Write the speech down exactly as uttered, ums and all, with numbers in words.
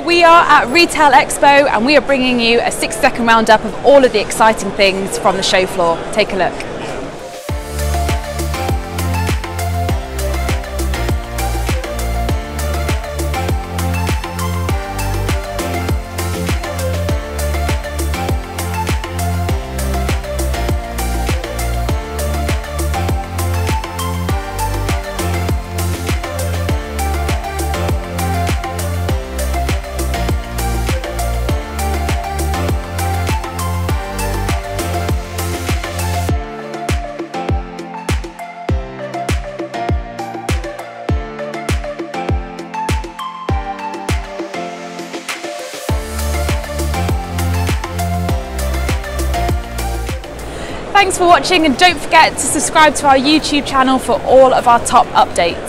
We are at Retail Expo and we are bringing you a six second roundup of all of the exciting things from the show floor. Take a look. Thanks for watching, and don't forget to subscribe to our YouTube channel for all of our top updates.